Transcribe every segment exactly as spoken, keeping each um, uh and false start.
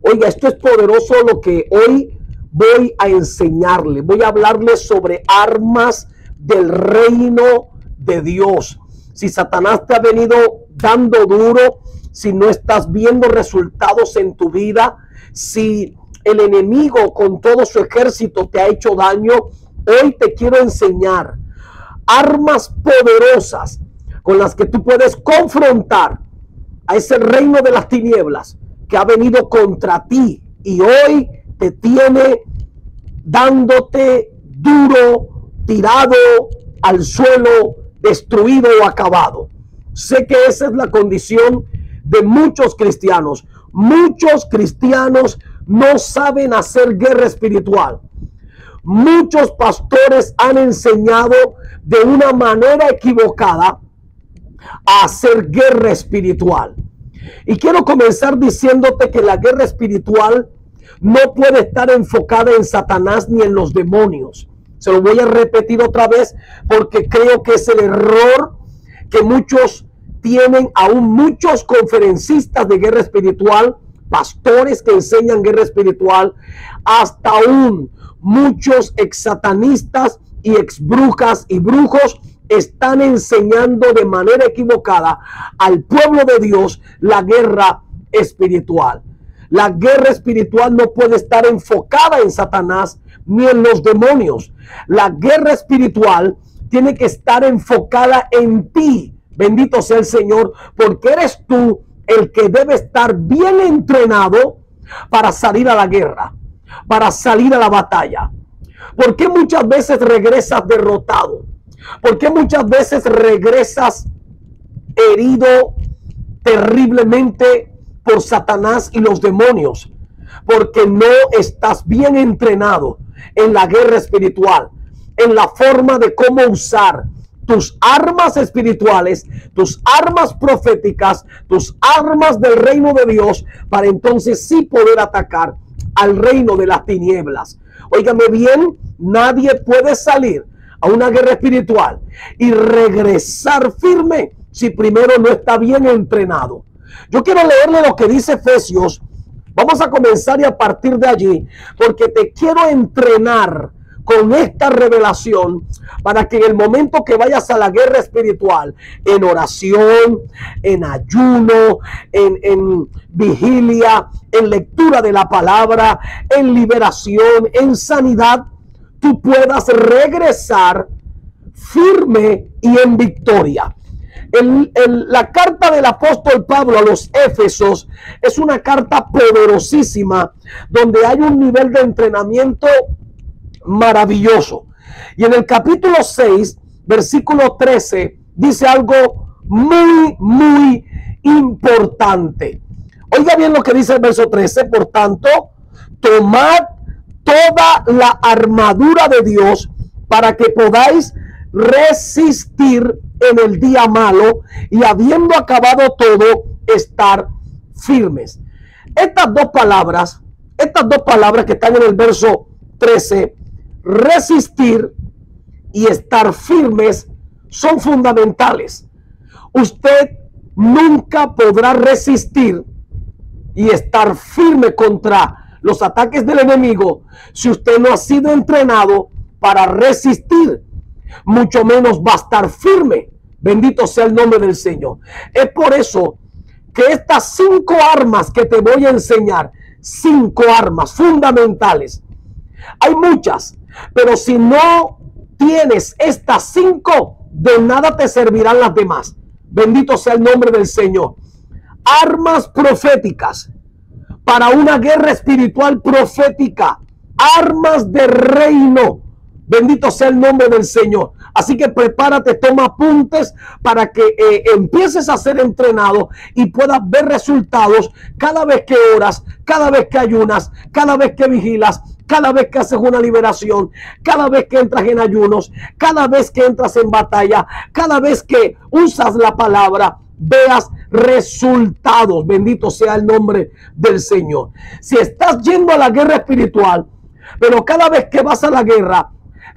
Oiga, esto es poderoso lo que hoy voy a enseñarle. Voy a hablarle sobre armas del reino de Dios. Si Satanás te ha venido dando duro, si no estás viendo resultados en tu vida, si el enemigo con todo su ejército te ha hecho daño, hoy te quiero enseñar armas poderosas con las que tú puedes confrontar a ese reino de las tinieblas que ha venido contra ti y hoy te tiene dándote duro, tirado al suelo, destruido o acabado. Sé que esa es la condición de muchos cristianos. Muchos cristianos no saben hacer guerra espiritual. Muchos pastores han enseñado de una manera equivocada a hacer guerra espiritual. Y quiero comenzar diciéndote que la guerra espiritual no puede estar enfocada en Satanás ni en los demonios. Se lo voy a repetir otra vez porque creo que es el error que muchos tienen, aún muchos conferencistas de guerra espiritual, pastores que enseñan guerra espiritual, hasta aún muchos ex satanistas y ex brujas y brujos están enseñando de manera equivocada al pueblo de Dios la guerra espiritual. La guerra espiritual no puede estar enfocada en Satanás ni en los demonios. La guerra espiritual tiene que estar enfocada en ti. Bendito sea el Señor, porque eres tú el que debe estar bien entrenado para salir a la guerra, para salir a la batalla. ¿Por qué muchas veces regresas derrotado? ¿Por qué muchas veces regresas herido terriblemente por Satanás y los demonios? Porque no estás bien entrenado en la guerra espiritual, en la forma de cómo usar tus armas espirituales, tus armas proféticas, tus armas del reino de Dios, para entonces sí poder atacar al reino de las tinieblas. Óigame bien, nadie puede salir a una guerra espiritual y regresar firme si primero no está bien entrenado. Yo quiero leerle lo que dice Efesios. Vamos a comenzar y a partir de allí, porque te quiero entrenar con esta revelación para que en el momento que vayas a la guerra espiritual, en oración, en ayuno, en, en vigilia, en lectura de la palabra, en liberación, en sanidad, tú puedas regresar firme y en victoria. El, el, la carta del apóstol Pablo a los Éfesos es una carta poderosísima donde hay un nivel de entrenamiento maravilloso. Y en el capítulo seis, versículo trece, dice algo muy, muy importante. Oiga bien lo que dice el verso trece. Por tanto, tomad toda la armadura de Dios para que podáis resistir en el día malo y habiendo acabado todo, estar firmes. Estas dos palabras, estas dos palabras que están en el verso trece, resistir y estar firmes, son fundamentales. Usted nunca podrá resistir y estar firme contra los ataques del enemigo si usted no ha sido entrenado para resistir. Mucho menos va a estar firme. Bendito sea el nombre del Señor. Es por eso que estas cinco armas que te voy a enseñar, cinco armas fundamentales, hay muchas, pero si no tienes estas cinco, de nada te servirán las demás. Bendito sea el nombre del Señor. Armas proféticas para una guerra espiritual profética. Armas de reino. Bendito sea el nombre del Señor. Así que prepárate, toma apuntes para que eh, empieces a ser entrenado y puedas ver resultados cada vez que oras, cada vez que ayunas, cada vez que vigilas, cada vez que haces una liberación, cada vez que entras en ayunos, cada vez que entras en batalla, cada vez que usas la palabra, veas resultados. Bendito sea el nombre del Señor. Si estás yendo a la guerra espiritual, pero cada vez que vas a la guerra,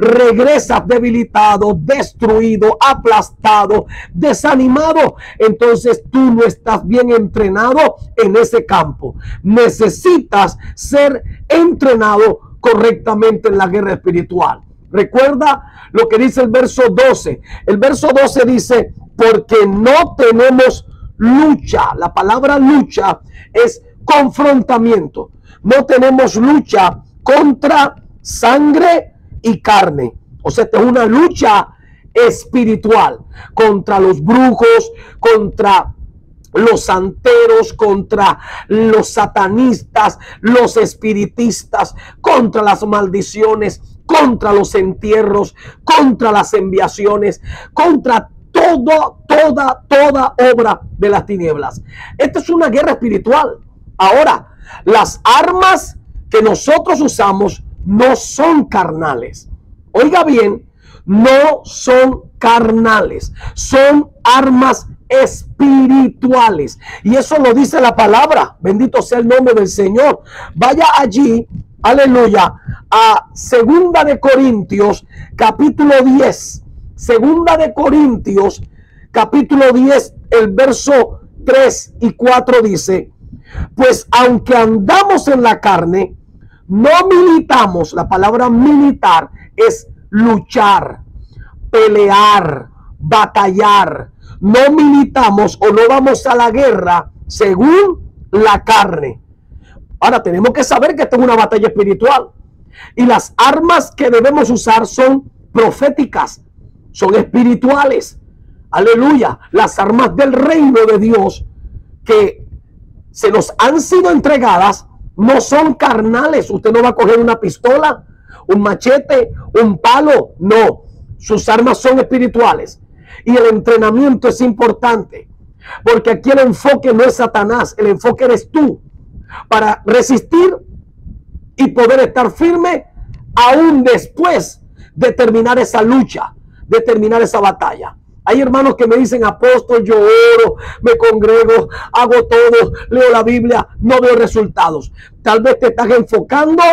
regresas debilitado, destruido, aplastado, desanimado. Entonces tú no estás bien entrenado en ese campo. Necesitas ser entrenado correctamente en la guerra espiritual. Recuerda lo que dice el verso doce. El verso doce dice, porque no tenemos lucha. La palabra lucha es confrontamiento. No tenemos lucha contra sangre y carne. O sea, esta es una lucha espiritual contra los brujos, contra los santeros, contra los satanistas, los espiritistas, contra las maldiciones, contra los entierros, contra las enviaciones, contra todo, toda, toda obra de las tinieblas. Esta es una guerra espiritual. Ahora, las armas que nosotros usamos no son carnales. Oiga bien, no son carnales, son armas espirituales. Y eso lo dice la palabra. Bendito sea el nombre del Señor. Vaya allí, aleluya, a Segunda de Corintios, capítulo diez. Segunda de Corintios, capítulo diez, el verso tres y cuatro dice, pues aunque andamos en la carne, no militamos. La palabra militar es luchar, pelear, batallar. No militamos o no vamos a la guerra según la carne. Ahora tenemos que saber que esto es una batalla espiritual. Y las armas que debemos usar son proféticas, son espirituales. Aleluya. Las armas del reino de Dios que se nos han sido entregadas no son carnales. Usted no va a coger una pistola, un machete, un palo. No, sus armas son espirituales. Y el entrenamiento es importante, porque aquí el enfoque no es Satanás, el enfoque eres tú, para resistir y poder estar firme aún después de terminar esa lucha, de terminar esa batalla. Hay hermanos que me dicen, apóstol, yo oro, me congrego, hago todo, leo la Biblia, no veo resultados. Tal vez te estás enfocando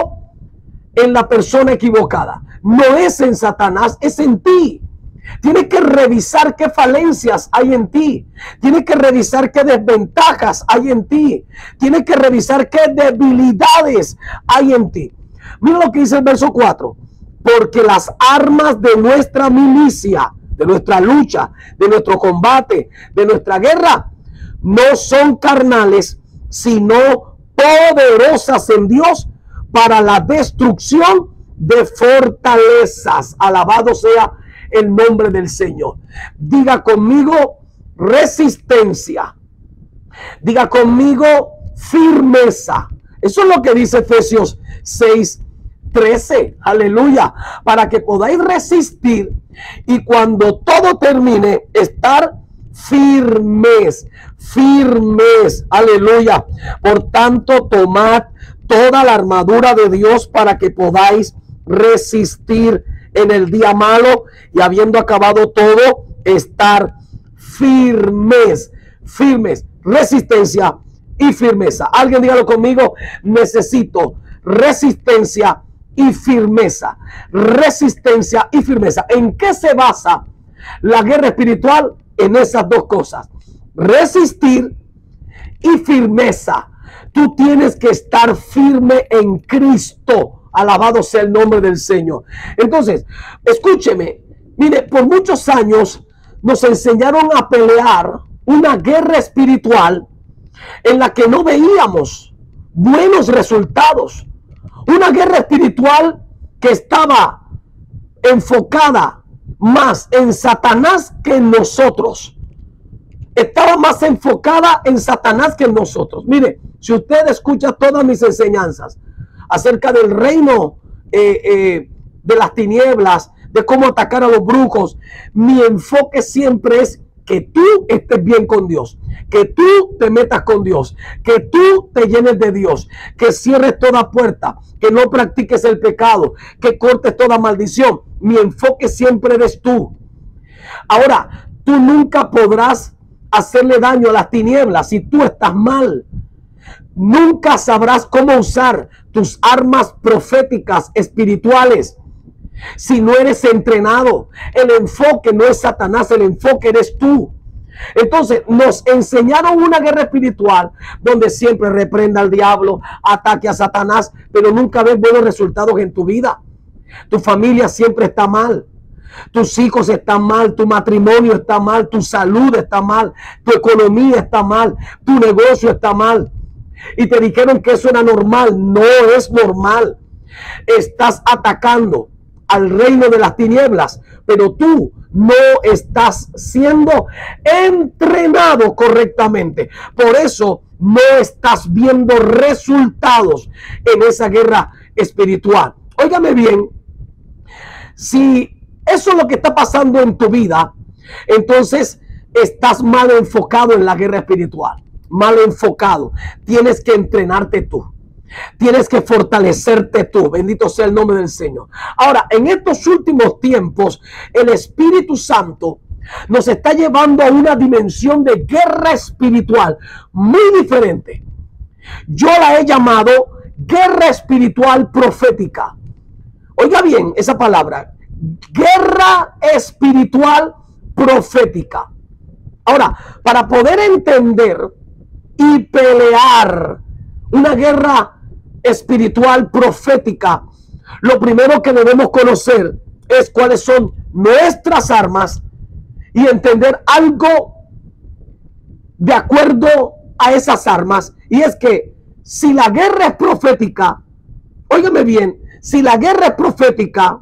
en la persona equivocada. No es en Satanás, es en ti. Tienes que revisar qué falencias hay en ti. Tienes que revisar qué desventajas hay en ti. Tienes que revisar qué debilidades hay en ti. Mira lo que dice el verso cuatro. Porque las armas de nuestra milicia, de nuestra lucha, de nuestro combate, de nuestra guerra, no son carnales, sino poderosas en Dios para la destrucción de fortalezas. Alabado sea el nombre del Señor. Diga conmigo resistencia. Diga conmigo firmeza. Eso es lo que dice Efesios seis trece. Aleluya. Para que podáis resistir y cuando todo termine, estar firmes. Firmes. Aleluya. Por tanto, tomad toda la armadura de Dios para que podáis resistir en el día malo y habiendo acabado todo, estar firmes, firmes, resistencia y firmeza. Alguien dígalo conmigo, necesito resistencia y firmeza, resistencia y firmeza. ¿En qué se basa la guerra espiritual? En esas dos cosas, resistir y firmeza. Tú tienes que estar firme en Cristo. Alabado sea el nombre del Señor. Entonces, escúcheme. Mire, por muchos años nos enseñaron a pelear una guerra espiritual en la que no veíamos buenos resultados. Una guerra espiritual que estaba enfocada más en Satanás que en nosotros. Estaba más enfocada en Satanás que en nosotros. Mire, si usted escucha todas mis enseñanzas acerca del reino eh, eh, de las tinieblas, de cómo atacar a los brujos, mi enfoque siempre es que tú estés bien con Dios, que tú te metas con Dios, que tú te llenes de Dios, que cierres toda puerta, que no practiques el pecado, que cortes toda maldición. Mi enfoque siempre eres tú. Ahora, tú nunca podrás hacerle daño a las tinieblas si tú estás mal. Nunca sabrás cómo usar tus armas proféticas espirituales si no eres entrenado. El enfoque no es Satanás, el enfoque eres tú. Entonces nos enseñaron una guerra espiritual donde siempre reprenda al diablo, ataque a Satanás, pero nunca ves buenos resultados en tu vida. Tu familia siempre está mal, tus hijos están mal, tu matrimonio está mal, tu salud está mal, tu economía está mal, tu negocio está mal. Y te dijeron que eso era normal. No es normal. Estás atacando al reino de las tinieblas, pero tú no estás siendo entrenado correctamente. Por eso no estás viendo resultados en esa guerra espiritual. Óigame bien, si eso es lo que está pasando en tu vida, entonces estás mal enfocado en la guerra espiritual. Mal enfocado. Tienes que entrenarte tú. Tienes que fortalecerte tú. Bendito sea el nombre del Señor. Ahora, en estos últimos tiempos, el Espíritu Santo nos está llevando a una dimensión de guerra espiritual muy diferente. Yo la he llamado guerra espiritual profética. Oiga bien esa palabra. Guerra espiritual profética. Ahora, para poder entender y pelear una guerra espiritual profética, lo primero que debemos conocer es cuáles son nuestras armas y entender algo de acuerdo a esas armas. Y es que si la guerra es profética, óigame bien, si la guerra es profética,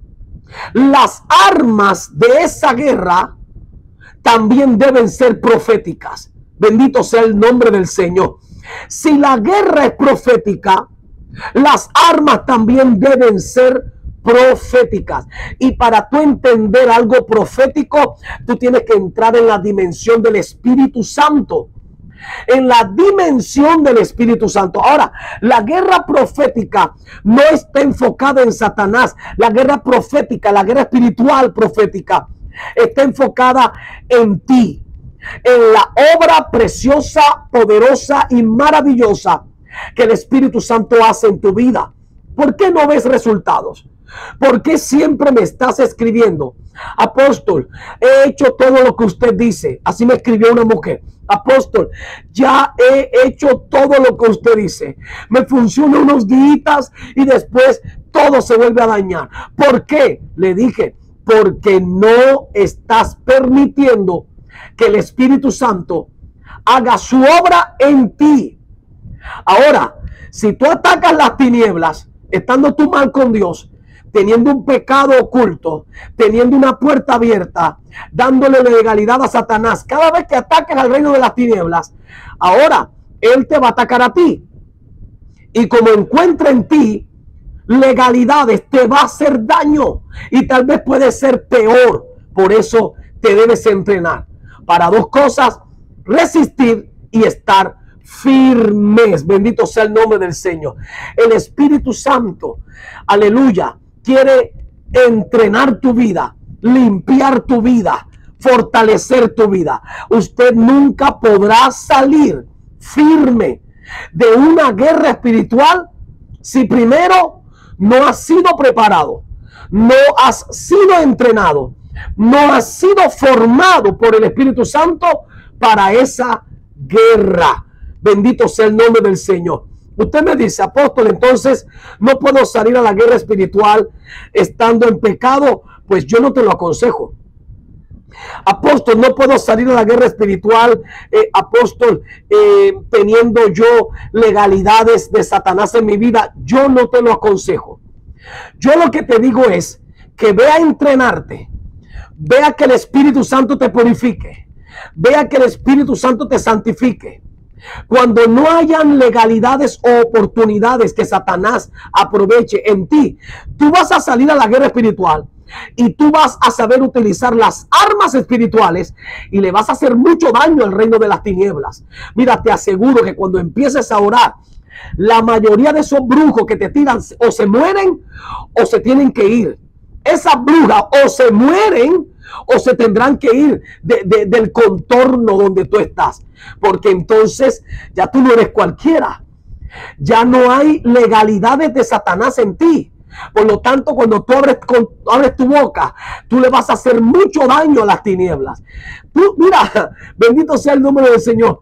las armas de esa guerra también deben ser proféticas. Bendito sea el nombre del Señor. Si la guerra es profética, las armas también deben ser proféticas. Y para tú entender algo profético, tú tienes que entrar en la dimensión del Espíritu Santo. En la dimensión del Espíritu Santo. Ahora, la guerra profética no está enfocada en Satanás. La guerra profética, la guerra espiritual profética, está enfocada en ti, en la obra preciosa, poderosa y maravillosa que el Espíritu Santo hace en tu vida. ¿Por qué no ves resultados? ¿Por qué siempre me estás escribiendo? Apóstol, he hecho todo lo que usted dice. Así me escribió una mujer. Apóstol, ya he hecho todo lo que usted dice. Me funciona unos días y después todo se vuelve a dañar. ¿Por qué? Le dije, porque no estás permitiendo que el Espíritu Santo haga su obra en ti. Ahora, si tú atacas las tinieblas, estando tú mal con Dios, teniendo un pecado oculto, teniendo una puerta abierta, dándole legalidad a Satanás, cada vez que ataques al reino de las tinieblas, ahora él te va a atacar a ti. Y como encuentra en ti legalidades, te va a hacer daño y tal vez puede ser peor. Por eso te debes entrenar para dos cosas: resistir y estar firmes. Bendito sea el nombre del Señor. El Espíritu Santo, aleluya, quiere entrenar tu vida, limpiar tu vida, fortalecer tu vida. Usted nunca podrá salir firme de una guerra espiritual si primero no has sido preparado, no has sido entrenado, no has sido formado por el Espíritu Santo para esa guerra. Bendito sea el nombre del Señor. Usted me dice, apóstol, entonces no puedo salir a la guerra espiritual estando en pecado. Pues yo no te lo aconsejo. Apóstol, no puedo salir a la guerra espiritual, eh, apóstol, eh, teniendo yo legalidades de Satanás en mi vida. Yo no te lo aconsejo. Yo lo que te digo es que ve a entrenarte, vea que el Espíritu Santo te purifique, vea que el Espíritu Santo te santifique. Cuando no hayan legalidades o oportunidades que Satanás aproveche en ti, tú vas a salir a la guerra espiritual y tú vas a saber utilizar las armas espirituales y le vas a hacer mucho daño al reino de las tinieblas. Mira, te aseguro que cuando empieces a orar, la mayoría de esos brujos que te tiran o se mueren o se tienen que ir. Esas brujas o se mueren o se tendrán que ir de, de, del contorno donde tú estás, porque entonces ya tú no eres cualquiera. Ya no hay legalidades de Satanás en ti, Por lo tanto, cuando tú abres, con, abres tu boca, tú le vas a hacer mucho daño a las tinieblas. Tú, mira, bendito sea el nombre del Señor.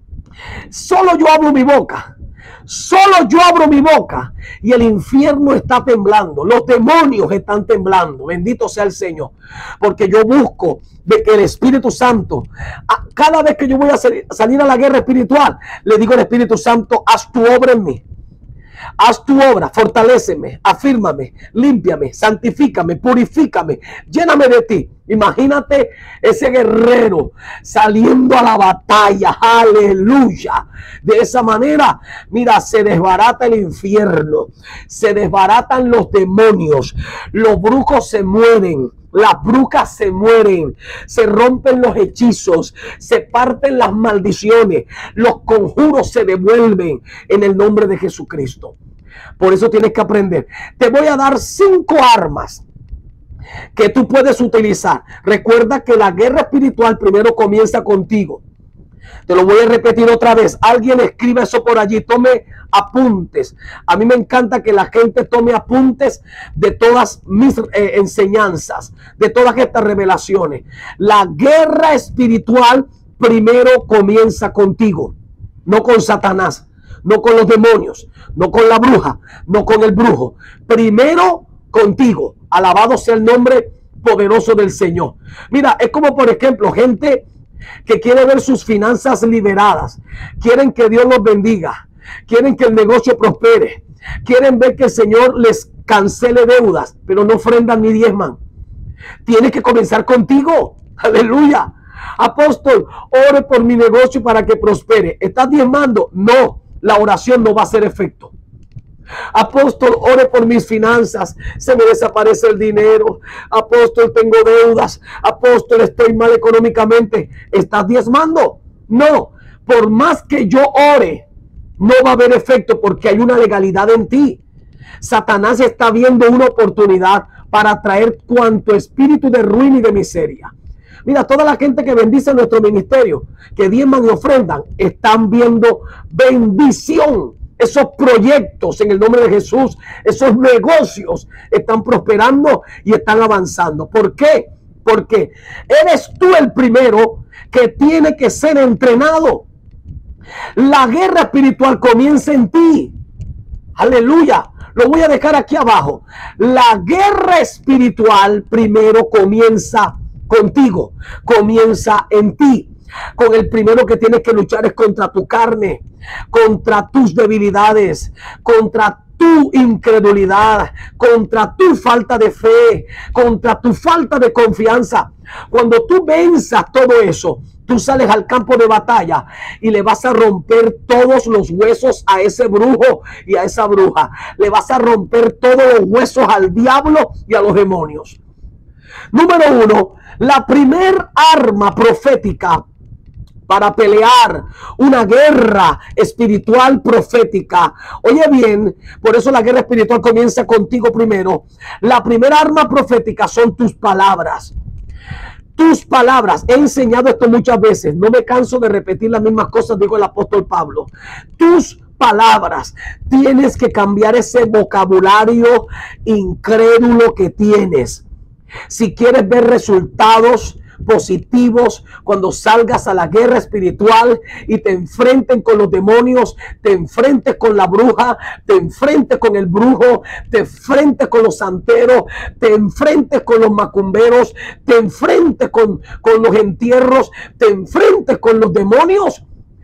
Solo yo abro mi boca. Solo yo abro mi boca y el infierno está temblando. Los demonios están temblando. Bendito sea el Señor. Porque yo busco de que el Espíritu Santo, cada vez que yo voy a salir a la guerra espiritual, le digo al Espíritu Santo, haz tu obra en mí. Haz tu obra, fortaléceme, afírmame, límpiame, santifícame, purifícame, lléname de ti. Imagínate ese guerrero saliendo a la batalla, aleluya. De esa manera, mira, se desbarata el infierno, se desbaratan los demonios, los brujos se mueren. Las brujas se mueren, se rompen los hechizos, se parten las maldiciones, los conjuros se devuelven en el nombre de Jesucristo. Por eso tienes que aprender. Te voy a dar cinco armas que tú puedes utilizar. Recuerda que la guerra espiritual primero comienza contigo. Te lo voy a repetir otra vez. Alguien escribe eso por allí. Tome apuntes. A mí me encanta que la gente tome apuntes de todas mis eh, enseñanzas, de todas estas revelaciones. La guerra espiritual primero comienza contigo, no con Satanás, no con los demonios, no con la bruja, no con el brujo. Primero contigo. Alabado sea el nombre poderoso del Señor. Mira, es como por ejemplo gente que quiere ver sus finanzas liberadas, quieren que Dios los bendiga, quieren que el negocio prospere, quieren ver que el Señor les cancele deudas, pero no ofrendan ni diezman. Tienes que comenzar contigo. Aleluya. Apóstol, ore por mi negocio para que prospere. ¿Estás diezmando? No, la oración no va a hacer efecto. Apóstol, ore por mis finanzas, se me desaparece el dinero. Apóstol, tengo deudas. Apóstol, estoy mal económicamente. ¿Estás diezmando? No, por más que yo ore, no va a haber efecto porque hay una legalidad en ti. Satanás está viendo una oportunidad para traer cuanto espíritu de ruina y de miseria. Mira, toda la gente que bendice nuestro ministerio, que diezman y ofrendan, están viendo bendición. Esos proyectos en el nombre de Jesús, esos negocios están prosperando y están avanzando. ¿Por qué? Porque eres tú el primero que tiene que ser entrenado. La guerra espiritual comienza en ti. Aleluya. Lo voy a dejar aquí abajo. La guerra espiritual primero comienza contigo. Comienza en ti. Con el primero que tienes que luchar es contra tu carne, contra tus debilidades, contra tu incredulidad, contra tu falta de fe, contra tu falta de confianza. Cuando tú venzas todo eso, tú sales al campo de batalla y le vas a romper todos los huesos a ese brujo y a esa bruja. Le vas a romper todos los huesos al diablo y a los demonios. Número uno, la primer arma profética para pelear una guerra espiritual profética. Oye bien, por eso la guerra espiritual comienza contigo primero. La primera arma profética son tus palabras. Tus palabras. He enseñado esto muchas veces. No me canso de repetir las mismas cosas, dijo el apóstol Pablo. Tus palabras. Tienes que cambiar ese vocabulario incrédulo que tienes. Si quieres ver resultados positivos cuando salgas a la guerra espiritual y te enfrenten con los demonios, te enfrentes con la bruja, te enfrentes con el brujo, te enfrentes con los santeros, te enfrentes con los macumberos, te enfrentes con, con los entierros, te enfrentes con los demonios,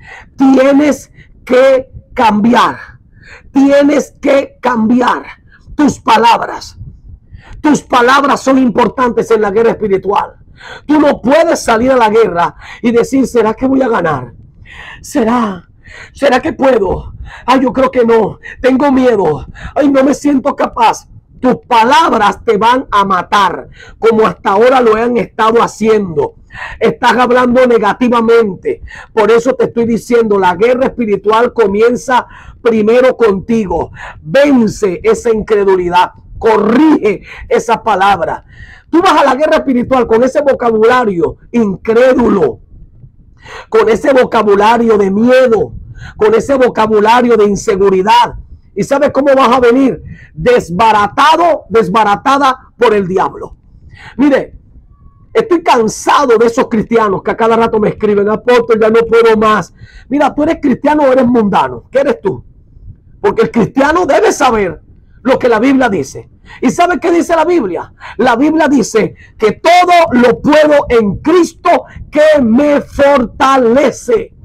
tienes que cambiar, tienes que cambiar tus palabras. Tus palabras son importantes en la guerra espiritual. Tú no puedes salir a la guerra y decir, ¿será que voy a ganar? ¿Será? ¿Será que puedo? Ay, yo creo que no. Tengo miedo. Ay, no me siento capaz. Tus palabras te van a matar, como hasta ahora lo han estado haciendo. Estás hablando negativamente. Por eso te estoy diciendo, la guerra espiritual comienza primero contigo. Vence esa incredulidad. Corrige esa palabra. Tú vas a la guerra espiritual con ese vocabulario incrédulo, con ese vocabulario de miedo, con ese vocabulario de inseguridad. ¿Y sabe cómo vas a venir? Desbaratado, desbaratada por el diablo. Mire, estoy cansado de esos cristianos que a cada rato me escriben: apóstol, ya no puedo más. Mira, ¿tú eres cristiano o eres mundano? ¿Qué eres tú? Porque el cristiano debe saber lo que la Biblia dice. ¿Y sabe qué dice la Biblia? La Biblia dice que todo lo puedo en Cristo que me fortalece.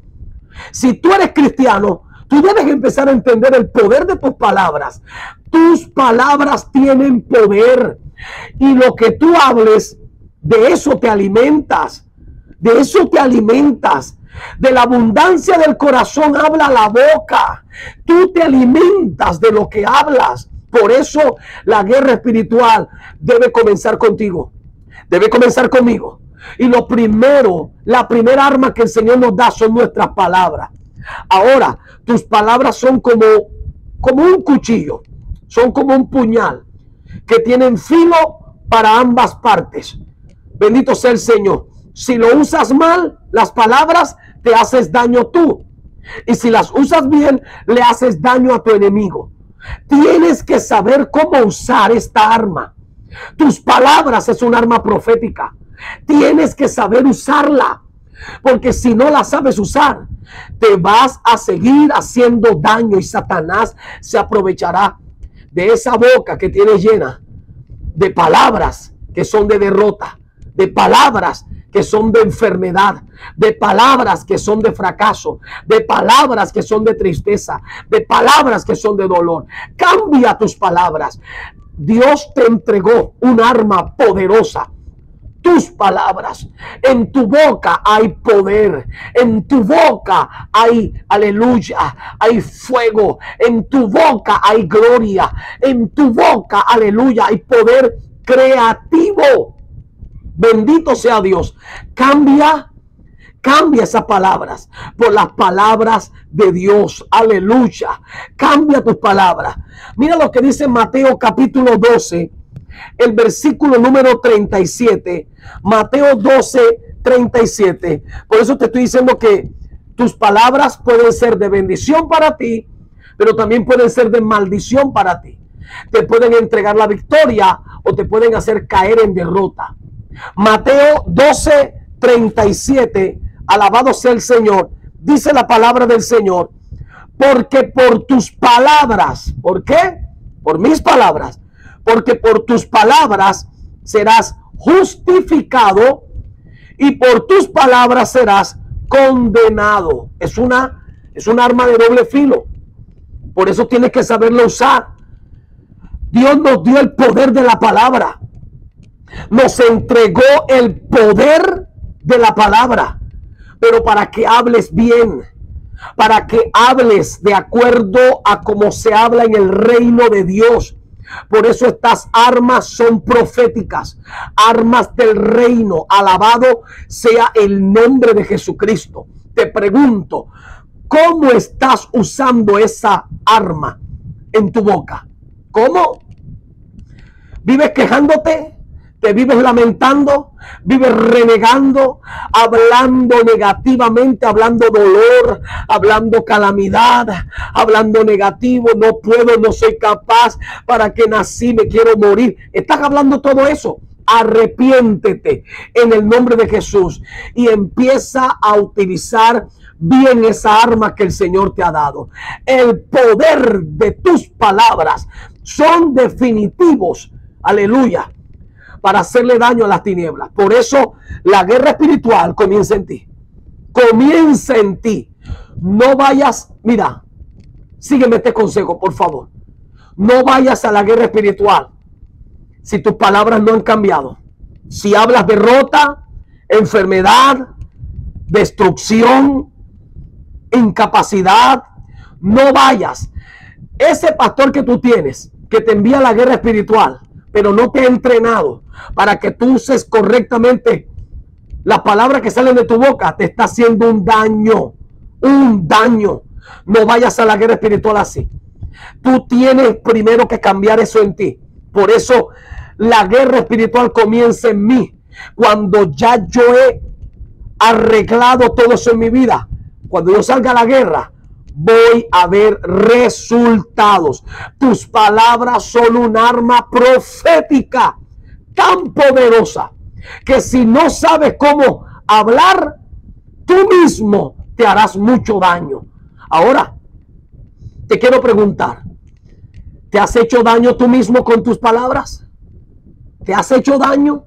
Si tú eres cristiano, tú debes empezar a entender el poder de tus palabras. Tus palabras tienen poder. Y lo que tú hables, de eso te alimentas. De eso te alimentas. De la abundancia del corazón habla la boca. Tú te alimentas de lo que hablas. Por eso la guerra espiritual debe comenzar contigo. Debe comenzar conmigo. Y lo primero, la primera arma que el Señor nos da son nuestras palabras. Ahora, tus palabras son como, como un cuchillo. Son como un puñal que tienen filo para ambas partes. Bendito sea el Señor. Si lo usas mal, las palabras, te haces daño tú. Y si las usas bien, le haces daño a tu enemigo. Tienes que saber cómo usar esta arma. Tus palabras es un arma profética. Tienes que saber usarla. Porque si no la sabes usar, te vas a seguir haciendo daño y Satanás se aprovechará de esa boca que tienes llena de palabras que son de derrota, de palabras que son de enfermedad, de palabras que son de fracaso, de palabras que son de tristeza, de palabras que son de dolor. Cambia tus palabras. Dios te entregó un arma poderosa. Tus palabras. En tu boca hay poder. En tu boca hay, aleluya, hay fuego. En tu boca hay gloria. En tu boca, aleluya, hay poder creativo. Bendito sea Dios. Cambia, cambia esas palabras por las palabras de Dios. Aleluya. Cambia tus palabras. Mira lo que dice Mateo capítulo doce, el versículo número treinta y siete. Mateo doce, treinta y siete. Por eso te estoy diciendo que tus palabras pueden ser de bendición para ti, pero también pueden ser de maldición para ti. Te pueden entregar la victoria o te pueden hacer caer en derrota. Mateo doce, treinta y siete. Alabado sea el Señor. Dice la palabra del Señor: porque por tus palabras, ¿por qué? Por mis palabras. Porque por tus palabras serás justificado y por tus palabras serás condenado. Es una, es un arma de doble filo. Por eso tienes que saberlo usar. Dios nos dio el poder de la palabra. Nos entregó el poder de la palabra. Pero para que hables bien, para que hables de acuerdo a cómo se habla en el reino de Dios. Por eso estas armas son proféticas, armas del reino. Alabado sea el nombre de Jesucristo. Te pregunto, ¿cómo estás usando esa arma en tu boca? ¿Cómo? ¿Vives quejándote? ¿Te vives lamentando? ¿Vives renegando? Hablando negativamente, hablando dolor, hablando calamidad, hablando negativo. No puedo, no soy capaz, para que nací, me quiero morir. ¿Estás hablando todo eso? Arrepiéntete en el nombre de Jesús y empieza a utilizar bien esa arma que el Señor te ha dado. El poder de tus palabras son definitivos. Aleluya. Para hacerle daño a las tinieblas. Por eso la guerra espiritual comienza en ti. Comienza en ti. No vayas, mira, sígueme este consejo, por favor. No vayas a la guerra espiritual si tus palabras no han cambiado. Si hablas derrota, enfermedad, destrucción, incapacidad, no vayas. Ese pastor que tú tienes, que te envía a la guerra espiritual, pero no te ha entrenado para que tú uses correctamente las palabras que salen de tu boca, te está haciendo un daño, un daño. No vayas a la guerra espiritual así. Tú tienes primero que cambiar eso en ti. Por eso la guerra espiritual comienza en mí. Cuando ya yo he arreglado todo eso en mi vida, cuando yo salga a la guerra, voy a ver resultados. Tus palabras son un arma profética tan poderosa que si no sabes cómo hablar, tú mismo te harás mucho daño. Ahora, te quiero preguntar, ¿te has hecho daño tú mismo con tus palabras? ¿Te has hecho daño?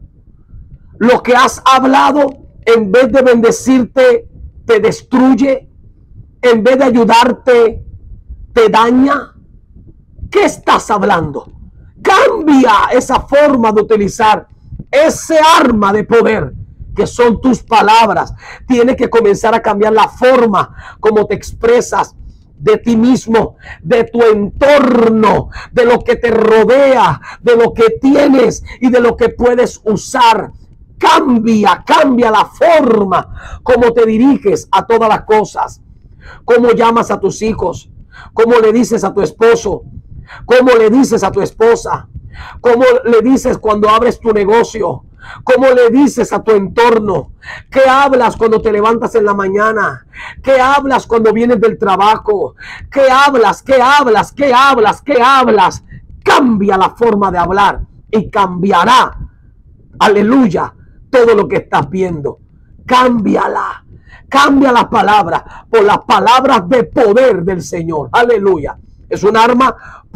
Lo que has hablado, en vez de bendecirte, te destruye. En vez de ayudarte, te daña. ¿Qué estás hablando? Cambia esa forma de utilizar ese arma de poder que son tus palabras. Tienes que comenzar a cambiar la forma como te expresas de ti mismo, de tu entorno, de lo que te rodea, de lo que tienes y de lo que puedes usar. Cambia, cambia la forma como te diriges a todas las cosas. Cómo llamas a tus hijos, cómo le dices a tu esposo, cómo le dices a tu esposa, cómo le dices cuando abres tu negocio, cómo le dices a tu entorno, qué hablas cuando te levantas en la mañana, qué hablas cuando vienes del trabajo, qué hablas, qué hablas, qué hablas, qué hablas. Cambia la forma de hablar y cambiará, aleluya, todo lo que estás viendo. Cámbiala. Cambia las palabras por las palabras de poder del Señor. Aleluya. Es un arma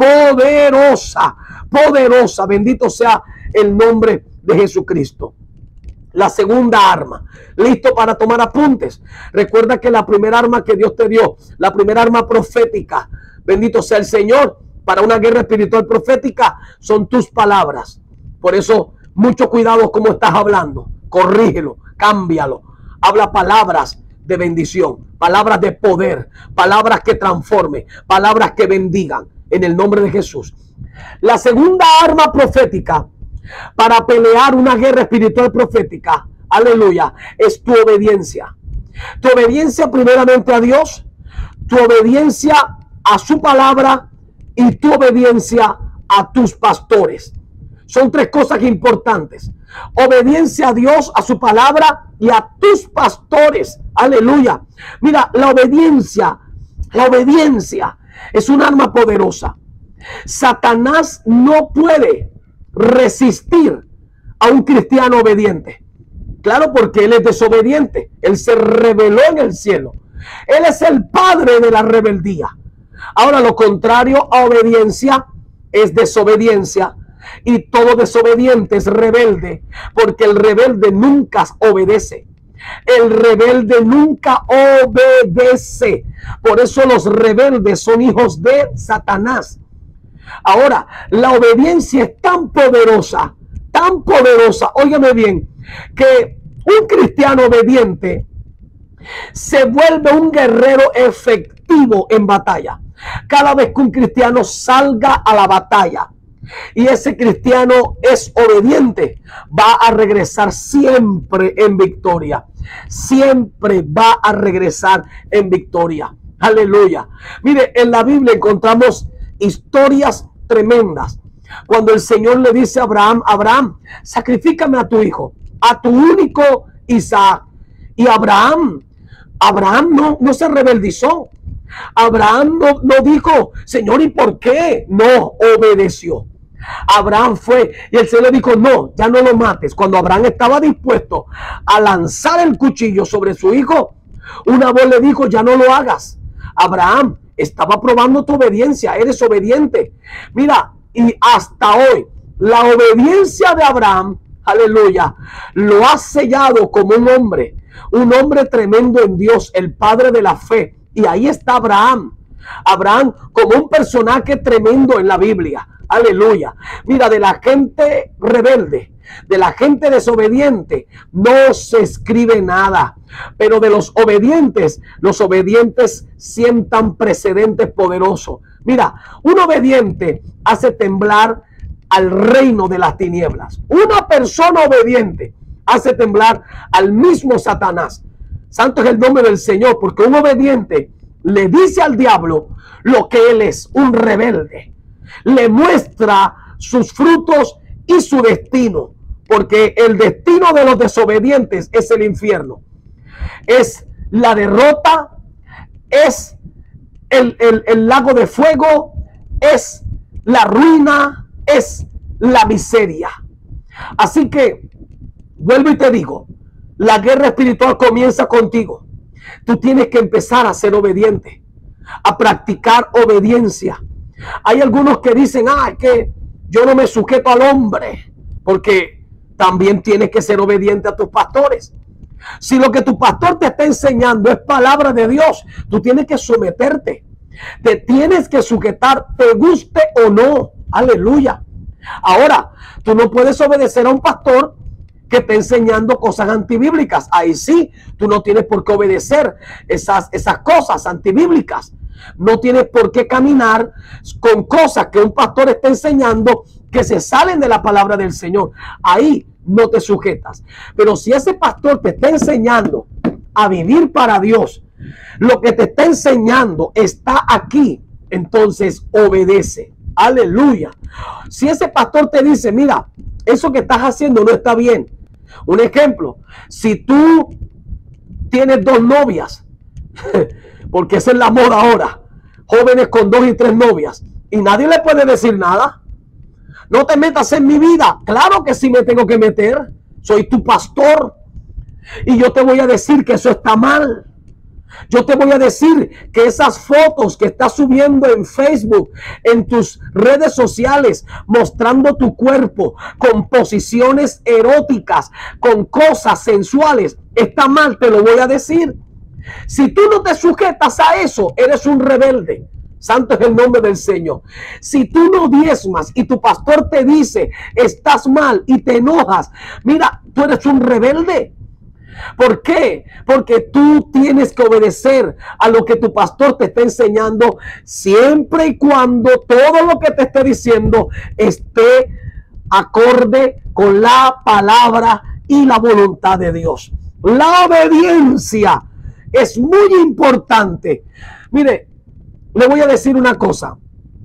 poderosa, poderosa. Bendito sea el nombre de Jesucristo. La segunda arma. Listo para tomar apuntes. Recuerda que la primera arma que Dios te dio, la primera arma profética, bendito sea el Señor, para una guerra espiritual profética, son tus palabras. Por eso, mucho cuidado como estás hablando. Corrígelo, cámbialo. Habla palabras de bendición, palabras de poder, palabras que transformen, palabras que bendigan en el nombre de Jesús. La segunda arma profética para pelear una guerra espiritual profética, aleluya, es tu obediencia. Tu obediencia primeramente a Dios, tu obediencia a su palabra y tu obediencia a tus pastores. Son tres cosas importantes. Obediencia a Dios, a su palabra y a tus pastores. Aleluya. Mira, la obediencia, la obediencia es un arma poderosa. Satanás no puede resistir a un cristiano obediente. Claro, porque él es desobediente. Él se rebeló en el cielo. Él es el padre de la rebeldía. Ahora, lo contrario a obediencia es desobediencia. Y todo desobediente es rebelde, porque el rebelde nunca obedece. El rebelde nunca obedece. Por eso los rebeldes son hijos de Satanás. Ahora, la obediencia es tan poderosa, tan poderosa, óigame bien, que un cristiano obediente se vuelve un guerrero efectivo en batalla. Cada vez que un cristiano salga a la batalla y ese cristiano es obediente, va a regresar siempre en victoria. Siempre va a regresar en victoria. Aleluya. Mire, en la Biblia encontramos historias tremendas. Cuando el Señor le dice a Abraham, Abraham, sacrifícame a tu hijo, a tu único Isaac. Y Abraham, Abraham no, no se rebeldizó. Abraham no, no dijo, Señor, ¿y por qué? No, obedeció. Abraham fue y el Señor le dijo, no, ya no lo mates. Cuando Abraham estaba dispuesto a lanzar el cuchillo sobre su hijo, una voz le dijo, ya no lo hagas. Abraham estaba probando tu obediencia, eres obediente. Mira, y hasta hoy, la obediencia de Abraham, aleluya, lo ha sellado como un hombre, un hombre tremendo en Dios, el padre de la fe. Y ahí está Abraham. Abraham como un personaje tremendo en la Biblia. Aleluya. Mira, de la gente rebelde, de la gente desobediente, no se escribe nada. Pero de los obedientes, los obedientes sientan precedentes poderosos. Mira, un obediente hace temblar al reino de las tinieblas. Una persona obediente hace temblar al mismo Satanás. Santo es el nombre del Señor, porque un obediente le dice al diablo lo que él es, un rebelde. Le muestra sus frutos y su destino, porque el destino de los desobedientes es el infierno. Es la derrota, es el, el, el lago de fuego, es la ruina, es la miseria. Así que vuelvo y te digo, la guerra espiritual comienza contigo. Tú tienes que empezar a ser obediente, a practicar obediencia. Hay algunos que dicen, ah, es que yo no me sujeto al hombre, porque también tienes que ser obediente a tus pastores. Si lo que tu pastor te está enseñando es palabra de Dios, tú tienes que someterte. Te tienes que sujetar, te guste o no. Aleluya. Ahora, tú no puedes obedecer a un pastor que está enseñando cosas antibíblicas. Ahí sí, tú no tienes por qué obedecer esas, esas cosas antibíblicas. No tienes por qué caminar con cosas que un pastor está enseñando que se salen de la palabra del Señor. Ahí no te sujetas. Pero si ese pastor te está enseñando a vivir para Dios, lo que te está enseñando está aquí, entonces obedece. Aleluya. Si ese pastor te dice, mira, eso que estás haciendo no está bien. Un ejemplo, si tú tienes dos novias, porque esa es la moda ahora, jóvenes con dos y tres novias, y nadie le puede decir nada. No te metas en mi vida. Claro que sí me tengo que meter. Soy tu pastor. Y yo te voy a decir que eso está mal. Yo te voy a decir que esas fotos que estás subiendo en Facebook, en tus redes sociales, mostrando tu cuerpo con posiciones eróticas, con cosas sensuales, está mal, te lo voy a decir. Si tú no te sujetas a eso, eres un rebelde. Santo es el nombre del Señor. Si tú no diezmas y tu pastor te dice, estás mal y te enojas, mira, tú eres un rebelde. ¿Por qué? Porque tú tienes que obedecer a lo que tu pastor te está enseñando, siempre y cuando todo lo que te esté diciendo esté acorde con la palabra y la voluntad de Dios. La obediencia es muy importante. Mire, le voy a decir una cosa.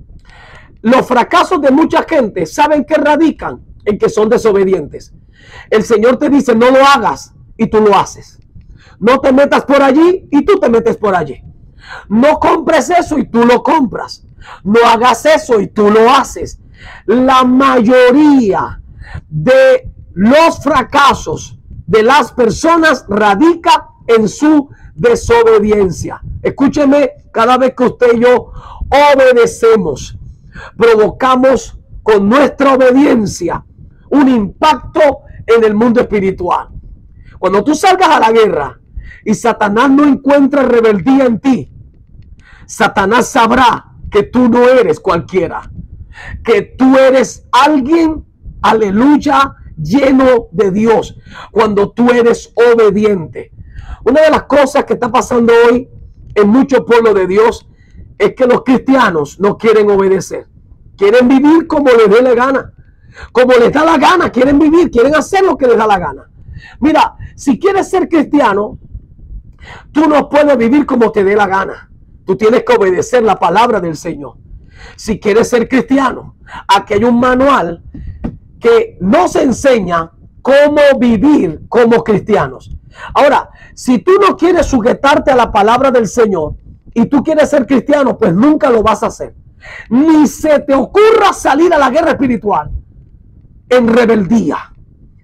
Los fracasos de mucha gente, ¿saben qué radican? En que son desobedientes. El Señor te dice, no lo hagas, y tú lo haces. No te metas por allí, y tú te metes por allí. No compres eso, y tú lo compras. No hagas eso, y tú lo haces. La mayoría de los fracasos de las personas radica en su desobediencia. Escúcheme, cada vez que usted y yo obedecemos, provocamos con nuestra obediencia un impacto en el mundo espiritual. Cuando tú salgas a la guerra y Satanás no encuentra rebeldía en ti, Satanás sabrá que tú no eres cualquiera, que tú eres alguien, aleluya, lleno de Dios, cuando tú eres obediente. Una de las cosas que está pasando hoy en muchos pueblos de Dios es que los cristianos no quieren obedecer. Quieren vivir como les dé la gana. Como les da la gana, quieren vivir, quieren hacer lo que les da la gana. Mira, si quieres ser cristiano, tú no puedes vivir como te dé la gana. Tú tienes que obedecer la palabra del Señor. Si quieres ser cristiano, aquí hay un manual que nos enseña cómo vivir como cristianos. Ahora, si tú no quieres sujetarte a la palabra del Señor y tú quieres ser cristiano, pues nunca lo vas a hacer. Ni se te ocurra salir a la guerra espiritual en rebeldía.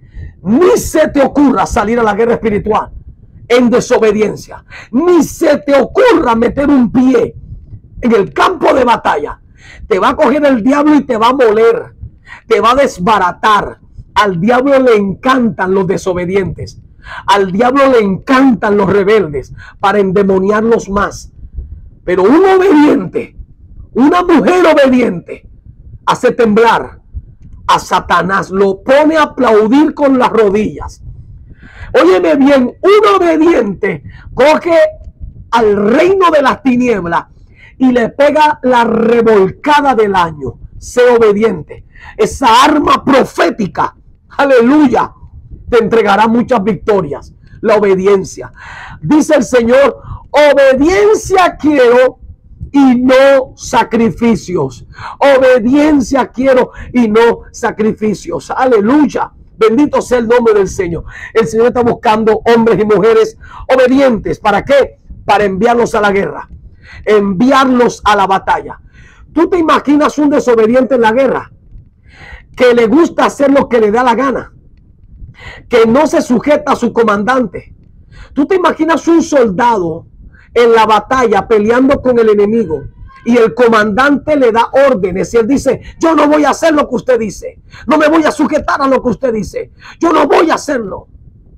Ni se te ocurra salir a la guerra espiritual en desobediencia. Ni se te ocurra meter un pie en el campo de batalla. Te va a coger el diablo y te va a moler. Te va a desbaratar. Al diablo le encantan los desobedientes. Al diablo le encantan los rebeldes para endemoniarlos más. Pero un obediente, una mujer obediente, hace temblar a Satanás, lo pone a aplaudir con las rodillas. Óyeme bien, un obediente coge al reino de las tinieblas y le pega la revolcada del año. Sé obediente. Esa arma profética, aleluya, te entregará muchas victorias. La obediencia. Dice el Señor, obediencia quiero y no sacrificios. Obediencia quiero y no sacrificios. Aleluya. Bendito sea el nombre del Señor. El Señor está buscando hombres y mujeres obedientes. ¿Para qué? Para enviarlos a la guerra. enviarlos a la batalla. ¿Tú te imaginas un desobediente en la guerra? Que le gusta hacer lo que le da la gana, que no se sujeta a su comandante. ¿Tú te imaginas un soldado en la batalla peleando con el enemigo y el comandante le da órdenes y él dice: yo no voy a hacer lo que usted dice, no me voy a sujetar a lo que usted dice, yo no voy a hacerlo?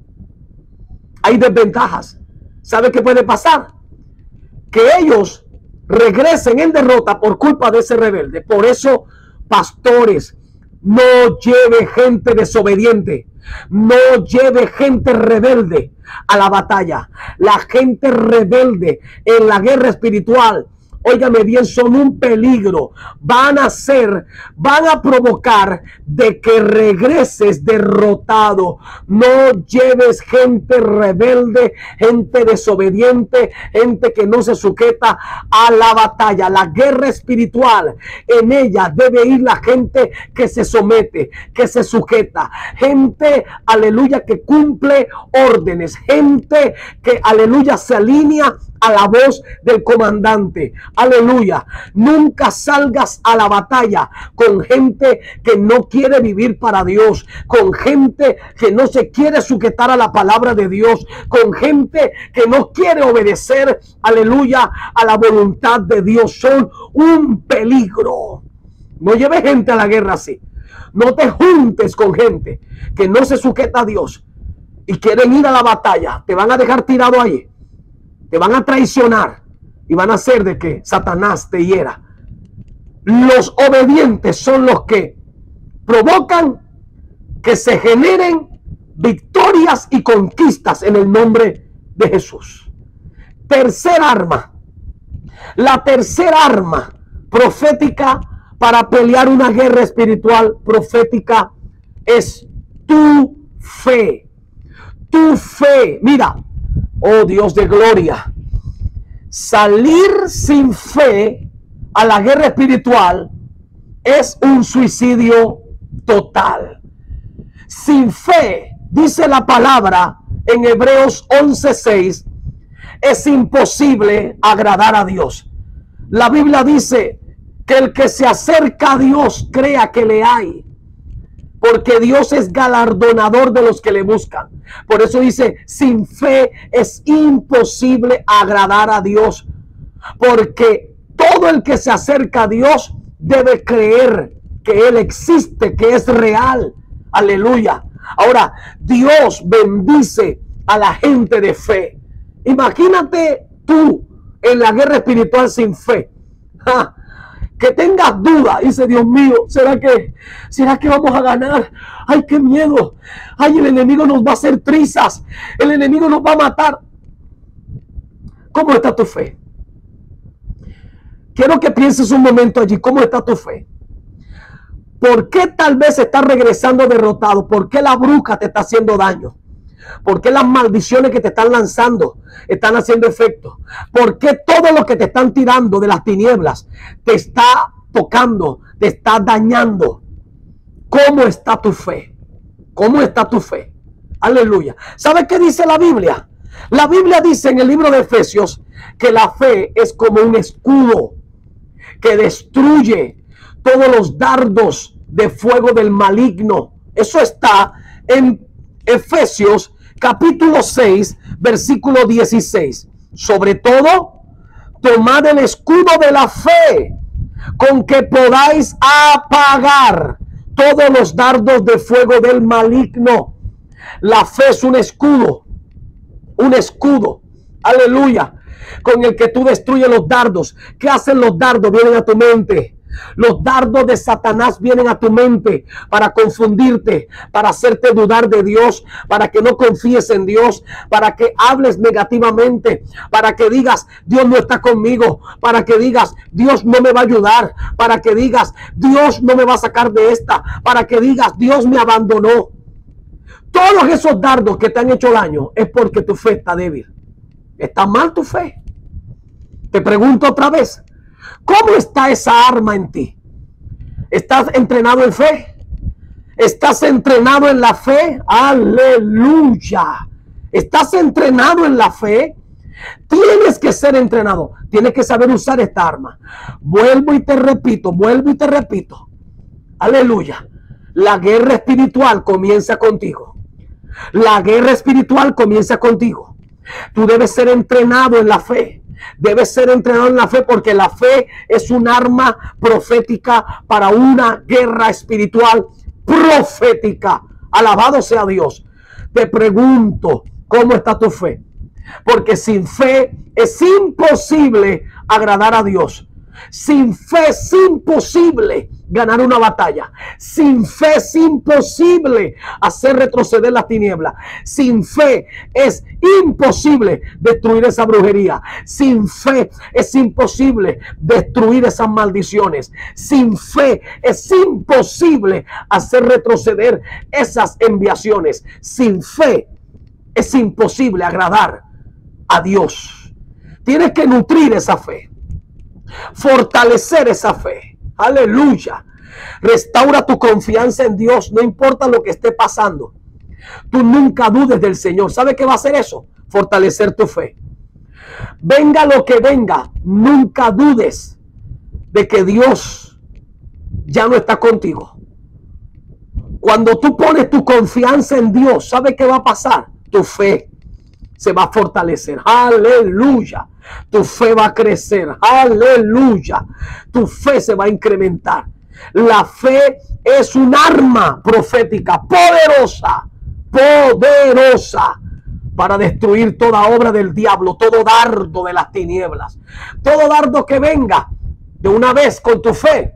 Hay desventajas. ¿Sabe qué puede pasar? Que ellos regresen en derrota por culpa de ese rebelde. Por eso, pastores, no lleve gente desobediente, no lleve gente rebelde a la batalla. La gente rebelde en la guerra espiritual, óigame bien, son un peligro. Van a ser, van a provocar de que regreses derrotado. No lleves gente rebelde, gente desobediente, gente que no se sujeta a la batalla. La guerra espiritual, en ella debe ir la gente que se somete, que se sujeta. Gente, aleluya, que cumple órdenes. Gente que, aleluya, se alinea a la voz del comandante. Aleluya. Nunca salgas a la batalla con gente que no quiere vivir para Dios, con gente que no se quiere sujetar a la palabra de Dios, con gente que no quiere obedecer, aleluya, a la voluntad de Dios. Son un peligro. No lleves gente a la guerra así. No te juntes con gente que no se sujeta a Dios y quieren ir a la batalla. Te van a dejar tirado ahí. Te van a traicionar y van a hacer de que Satanás te hiera. Los obedientes son los que provocan que se generen victorias y conquistas en el nombre de Jesús. Tercer arma. La tercera arma profética para pelear una guerra espiritual profética es tu fe. Tu fe. Mira. Oh Dios de gloria, salir sin fe a la guerra espiritual es un suicidio total. Sin fe, dice la palabra en Hebreos once seis, es imposible agradar a Dios. La Biblia dice que el que se acerca a Dios crea que le hay, porque Dios es galardonador de los que le buscan. Por eso dice, sin fe es imposible agradar a Dios, porque todo el que se acerca a Dios debe creer que Él existe, que es real. Aleluya. Ahora, Dios bendice a la gente de fe. Imagínate tú en la guerra espiritual sin fe. ¡Ja! Que tengas duda, dice: Dios mío, ¿será que, será que vamos a ganar? ¡Ay, qué miedo! ¡Ay, el enemigo nos va a hacer trizas! ¡El enemigo nos va a matar! ¿Cómo está tu fe? Quiero que pienses un momento allí. ¿Cómo está tu fe? ¿Por qué tal vez estás regresando derrotado? ¿Por qué la bruja te está haciendo daño? ¿Por qué las maldiciones que te están lanzando están haciendo efecto? ¿Por qué todo lo que te están tirando de las tinieblas te está tocando, te está dañando? ¿Cómo está tu fe? ¿Cómo está tu fe? Aleluya. ¿Sabes qué dice la Biblia? La Biblia dice en el libro de Efesios que la fe es como un escudo que destruye todos los dardos de fuego del maligno. Eso está en Efesios capítulo seis, versículo dieciséis. Sobre todo, tomad el escudo de la fe, con que podáis apagar todos los dardos de fuego del maligno. La fe es un escudo, un escudo, aleluya, con el que tú destruyes los dardos. ¿Qué hacen los dardos? Vienen a tu mente. Los dardos de Satanás vienen a tu mente para confundirte, para hacerte dudar de Dios, para que no confíes en Dios, para que hables negativamente, para que digas: Dios no está conmigo, para que digas: Dios no me va a ayudar, para que digas: Dios no me va a sacar de esta, para que digas: Dios me abandonó. Todos esos dardos que te han hecho daño es porque tu fe está débil. ¿Está mal tu fe? Te pregunto otra vez, ¿cómo está esa arma en ti? ¿Estás entrenado en fe? ¿Estás entrenado en la fe? Aleluya. ¿Estás entrenado en la fe? Tienes que ser entrenado. Tienes que saber usar esta arma. Vuelvo y te repito, vuelvo y te repito. Aleluya. La guerra espiritual comienza contigo. La guerra espiritual comienza contigo. Tú debes ser entrenado en la fe. Debes ser entrenado en la fe, porque la fe es un arma profética para una guerra espiritual profética. Alabado sea Dios. Te pregunto, ¿cómo está tu fe? Porque sin fe es imposible agradar a Dios. Sin fe es imposible ganar una batalla. Sin fe es imposible hacer retroceder las tinieblas. Sin fe es imposible destruir esa brujería. Sin fe es imposible destruir esas maldiciones. Sin fe es imposible hacer retroceder esas enviaciones. Sin fe es imposible agradar a Dios. Tienes que nutrir esa fe, fortalecer esa fe. Aleluya. Restaura tu confianza en Dios, no importa lo que esté pasando. Tú nunca dudes del Señor. ¿Sabe qué va a hacer eso? Fortalecer tu fe. Venga lo que venga, nunca dudes de que Dios ya no está contigo. Cuando tú pones tu confianza en Dios, ¿sabe qué va a pasar? Tu fe se va a fortalecer. Aleluya. Tu fe va a crecer. Aleluya. Tu fe se va a incrementar. La fe es un arma profética poderosa, poderosa, para destruir toda obra del diablo, todo dardo de las tinieblas, todo dardo que venga de una vez con tu fe,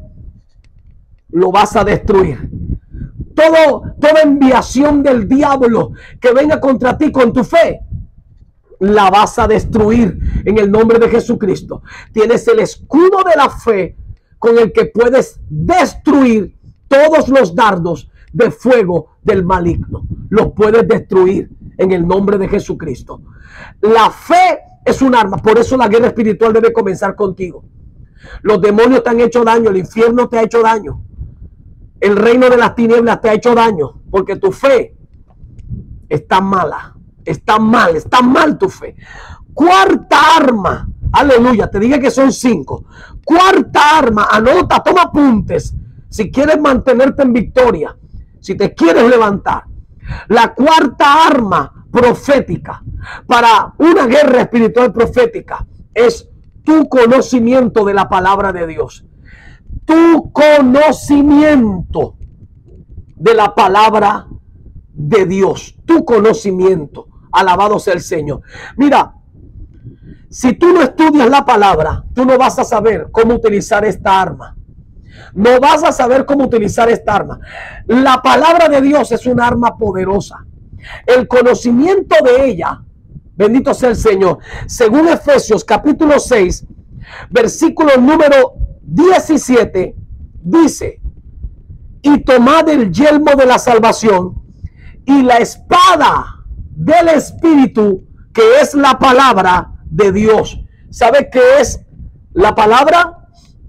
lo vas a destruir. Todo, toda enviación del diablo que venga contra ti con tu fe, la vas a destruir en el nombre de Jesucristo. Tienes el escudo de la fe con el que puedes destruir todos los dardos de fuego del maligno. Los puedes destruir en el nombre de Jesucristo. La fe es un arma, por eso la guerra espiritual debe comenzar contigo. Los demonios te han hecho daño, el infierno te ha hecho daño, el reino de las tinieblas te ha hecho daño, porque tu fe está mala. Está mal, está mal tu fe. Cuarta arma, aleluya, te dije que son cinco. Cuarta arma, anota, toma apuntes. Si quieres mantenerte en victoria, si te quieres levantar. La cuarta arma profética para una guerra espiritual profética es tu conocimiento de la palabra de Dios. Tu conocimiento de la palabra de Dios. Tu conocimiento. Alabado sea el Señor. Mira, si tú no estudias la palabra, tú no vas a saber cómo utilizar esta arma. No vas a saber cómo utilizar esta arma. La palabra de Dios es un arma poderosa. El conocimiento de ella, bendito sea el Señor, según Efesios capítulo seis, versículo número diecisiete, dice: y tomad el yelmo de la salvación y la espada del Espíritu, que es la palabra de Dios. ¿Sabe qué es la palabra?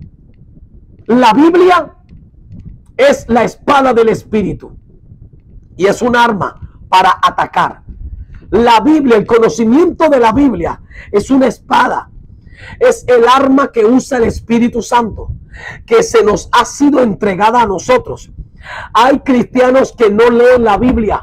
La Biblia es la espada del Espíritu y es un arma para atacar. La Biblia, el conocimiento de la Biblia es una espada. Es el arma que usa el Espíritu Santo, que se nos ha sido entregada a nosotros. Hay cristianos que no leen la Biblia.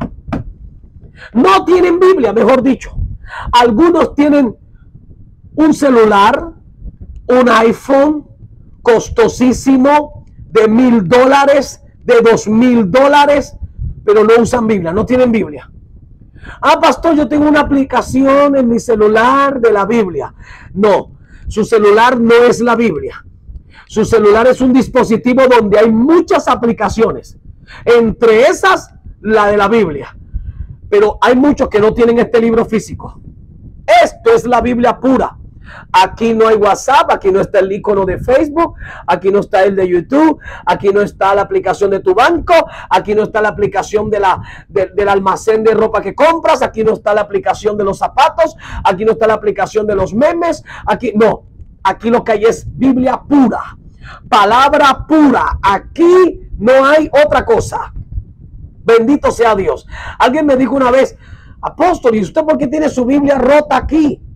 No tienen Biblia, mejor dicho. Algunos tienen un celular, un iPhone costosísimo de mil dólares, de dos mil dólares, pero no usan Biblia, no tienen Biblia. Ah, pastor, yo tengo una aplicación en mi celular de la Biblia. No, su celular no es la Biblia. Su celular es un dispositivo donde hay muchas aplicaciones, entre esas la de la Biblia. Pero hay muchos que no tienen este libro físico. Esto es la Biblia pura. Aquí no hay WhatsApp, aquí no está el icono de Facebook, aquí no está el de YouTube, aquí no está la aplicación de tu banco, aquí no está la aplicación de la, de, del almacén de ropa que compras, aquí no está la aplicación de los zapatos, aquí no está la aplicación de los memes, aquí no, aquí lo que hay es Biblia pura, palabra pura, aquí no hay otra cosa. Bendito sea Dios. Alguien me dijo una vez: apóstol, ¿y usted por qué tiene su Biblia rota aquí?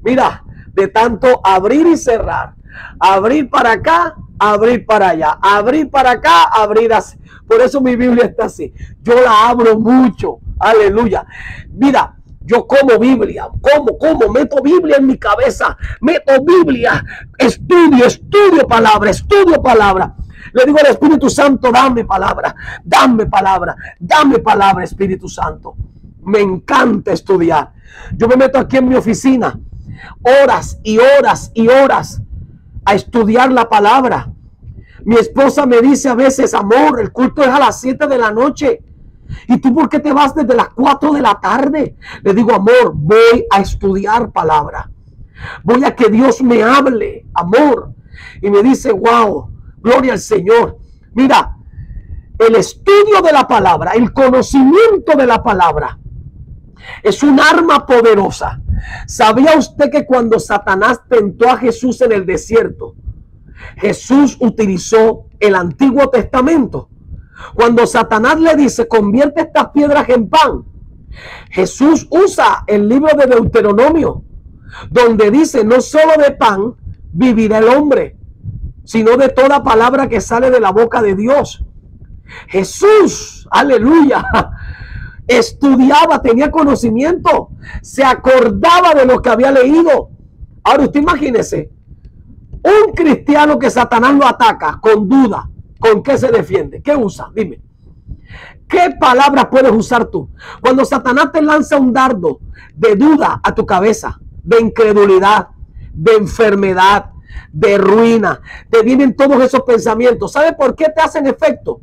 Mira, de tanto abrir y cerrar, abrir para acá, abrir para allá, abrir para acá, abrir así. Por eso mi Biblia está así. Yo la abro mucho. Aleluya. Mira, yo como Biblia, como, como, meto Biblia en mi cabeza, meto Biblia, estudio, estudio palabra, estudio palabra. Le digo al Espíritu Santo, dame palabra, dame palabra, dame palabra, Espíritu Santo. Me encanta estudiar. Yo me meto aquí en mi oficina, horas y horas y horas a estudiar la palabra. Mi esposa me dice a veces, amor, el culto es a las siete de la noche. ¿Y tú por qué te vas desde las cuatro de la tarde? Le digo, amor, voy a estudiar palabra. Voy a que Dios me hable, amor. Y me dice, wow, gloria al Señor. Mira, el estudio de la palabra, el conocimiento de la palabra, es un arma poderosa. ¿Sabía usted que cuando Satanás tentó a Jesús en el desierto, Jesús utilizó el Antiguo Testamento? Cuando Satanás le dice, convierte estas piedras en pan, Jesús usa el libro de Deuteronomio, donde dice, no solo de pan vivirá el hombre, sino de toda palabra que sale de la boca de Dios. Jesús, aleluya, estudiaba, tenía conocimiento, se acordaba de lo que había leído. Ahora usted imagínese, un cristiano que Satanás lo ataca con duda, ¿con qué se defiende? ¿Qué usa? Dime. ¿Qué palabras puedes usar tú? Cuando Satanás te lanza un dardo de duda a tu cabeza, de incredulidad, de enfermedad, de ruina, te vienen todos esos pensamientos. ¿Sabe por qué te hacen efecto?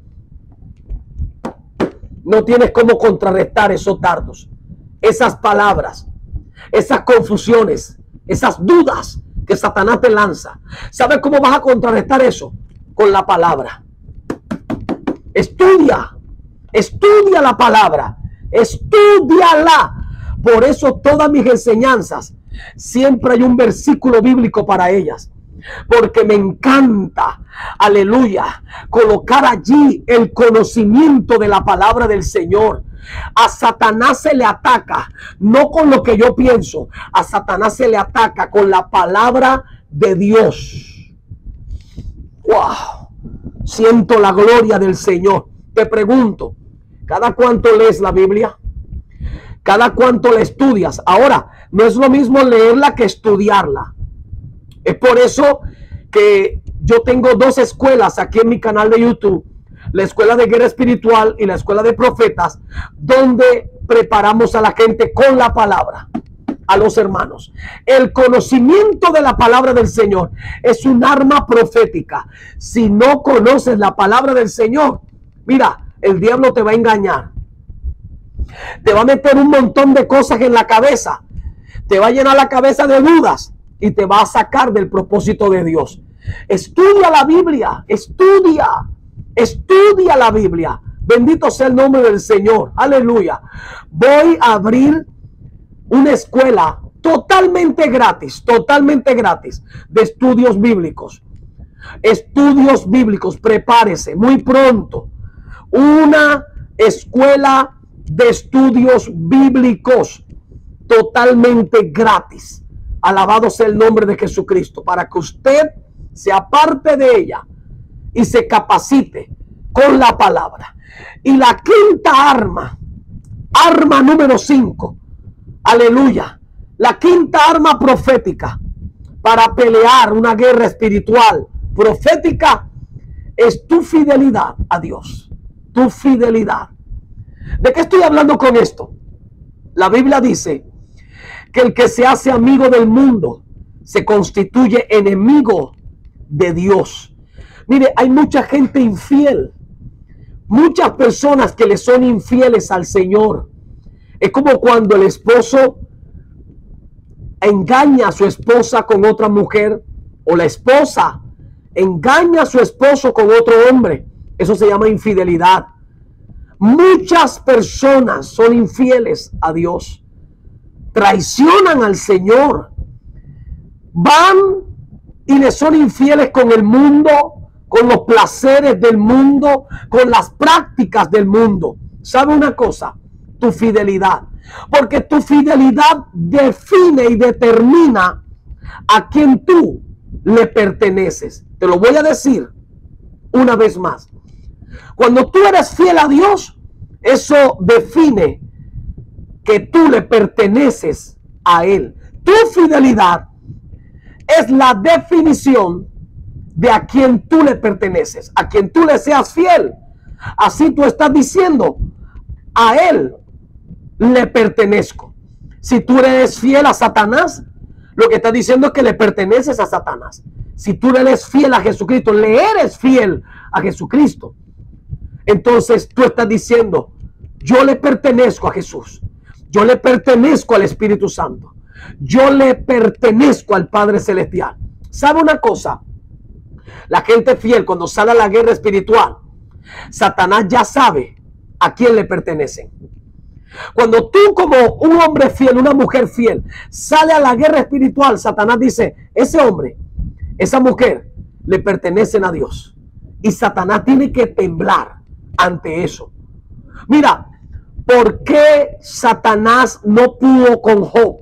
No tienes cómo contrarrestar esos dardos, esas palabras, esas confusiones, esas dudas que Satanás te lanza. ¿Sabes cómo vas a contrarrestar eso? Con la palabra. Estudia, estudia la palabra, estúdiala. Por eso todas mis enseñanzas, siempre hay un versículo bíblico para ellas. Porque me encanta, aleluya, colocar allí el conocimiento de la palabra del Señor. A Satanás se le ataca, no con lo que yo pienso, a Satanás se le ataca con la palabra de Dios. Wow, siento la gloria del Señor. Te pregunto, ¿cada cuánto lees la Biblia? ¿Cada cuánto la estudias? Ahora, no es lo mismo leerla que estudiarla. Es por eso que yo tengo dos escuelas aquí en mi canal de YouTube, la escuela de guerra espiritual y la escuela de profetas, donde preparamos a la gente con la palabra, a los hermanos. El conocimiento de la palabra del Señor es un arma profética. Si no conoces la palabra del Señor, mira, el diablo te va a engañar. Te va a meter un montón de cosas en la cabeza. Te va a llenar la cabeza de dudas y te va a sacar del propósito de Dios. Estudia la Biblia, estudia, estudia la Biblia. Bendito sea el nombre del Señor, aleluya. Voy a abrir una escuela totalmente gratis, totalmente gratis, de estudios bíblicos. Estudios bíblicos, prepárese muy pronto. Una escuela de estudios bíblicos totalmente gratis. Alabado sea el nombre de Jesucristo, para que usted se aparte de ella y se capacite con la palabra. Y la quinta arma, arma número cinco, aleluya, la quinta arma profética para pelear una guerra espiritual profética es tu fidelidad a Dios, tu fidelidad. ¿De qué estoy hablando con esto? La Biblia dice que el que se hace amigo del mundo se constituye enemigo de Dios. Mire, hay mucha gente infiel, muchas personas que le son infieles al Señor. Es como cuando el esposo engaña a su esposa con otra mujer, o la esposa engaña a su esposo con otro hombre. Eso se llama infidelidad. Muchas personas son infieles a Dios, traicionan al Señor, van y le son infieles con el mundo, con los placeres del mundo, con las prácticas del mundo. ¿Sabe una cosa? Tu fidelidad. Porque tu fidelidad define y determina a quien tú le perteneces. Te lo voy a decir una vez más. Cuando tú eres fiel a Dios, eso define que tú le perteneces a Él. Tu fidelidad es la definición de a quien tú le perteneces, a quien tú le seas fiel. Así tú estás diciendo, a Él le pertenezco. Si tú eres fiel a Satanás, lo que estás diciendo es que le perteneces a Satanás. Si tú eres fiel a Jesucristo, le eres fiel a Jesucristo, entonces tú estás diciendo, yo le pertenezco a Jesús, yo le pertenezco al Espíritu Santo, yo le pertenezco al Padre Celestial. ¿Sabe una cosa? La gente fiel, cuando sale a la guerra espiritual, Satanás ya sabe a quién le pertenecen. Cuando tú, como un hombre fiel, una mujer fiel, sale a la guerra espiritual, Satanás dice, ese hombre, esa mujer, le pertenecen a Dios. Y Satanás tiene que temblar ante eso. Mira, ¿por qué Satanás no pudo con Job?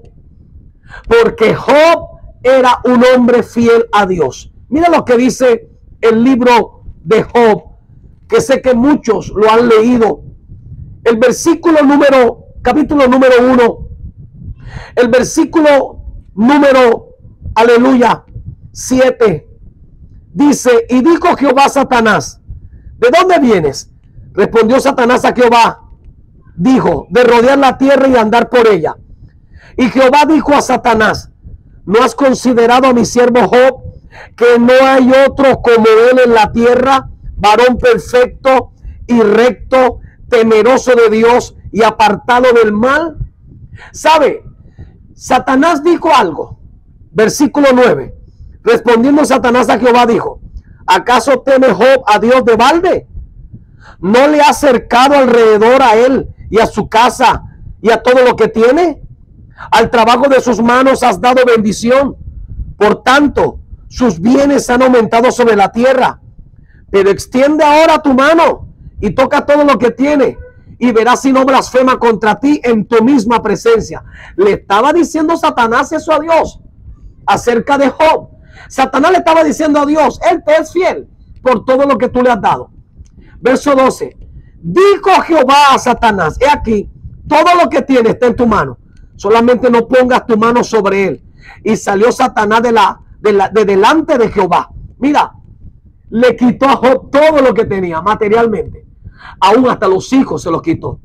Porque Job era un hombre fiel a Dios. Mira lo que dice el libro de Job, que sé que muchos lo han leído. El versículo número, capítulo número uno, el versículo número, aleluya, siete, dice, y dijo Jehová a Satanás, ¿de dónde vienes? Respondió Satanás a Jehová, dijo, de rodear la tierra y andar por ella. Y Jehová dijo a Satanás, ¿no has considerado a mi siervo Job, que no hay otro como él en la tierra, varón perfecto y recto, temeroso de Dios y apartado del mal? ¿Sabe? Satanás dijo algo. Versículo nueve. Respondiendo Satanás a Jehová dijo, ¿acaso teme Job a Dios de balde? ¿No le ha cercado alrededor a él y a su casa y a todo lo que tiene? Al trabajo de sus manos has dado bendición. Por tanto, sus bienes han aumentado sobre la tierra. Pero extiende ahora tu mano y toca todo lo que tiene, y verás si no blasfema contra ti en tu misma presencia. Le estaba diciendo Satanás eso a Dios acerca de Job. Satanás le estaba diciendo a Dios, Él te es fiel por todo lo que tú le has dado. Verso doce. Dijo Jehová a Satanás, he aquí, todo lo que tienes está en tu mano, solamente no pongas tu mano sobre él. Y salió Satanás de, la, de, la, de delante de Jehová. Mira, le quitó a Job todo lo que tenía materialmente. Aún hasta los hijos se los quitó.